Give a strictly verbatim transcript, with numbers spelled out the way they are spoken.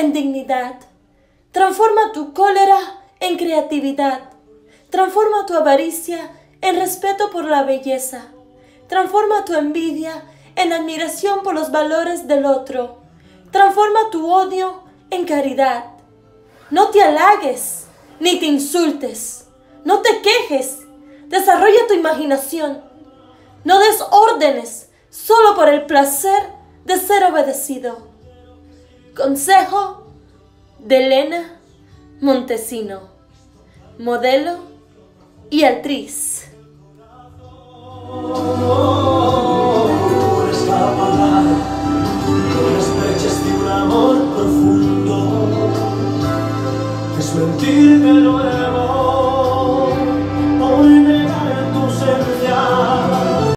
en dignidad. Transforma tu cólera en creatividad. Transforma tu avaricia en respeto por la belleza. Transforma tu envidia en admiración por los valores del otro. Transforma tu odio en caridad. No te halagues, ni te insultes. No te quejes. Desarrolla tu imaginación. No des órdenes solo por el placer de ser obedecido. Consejo de Elena Montesino, modelo y actriz. Mentir de nuevo.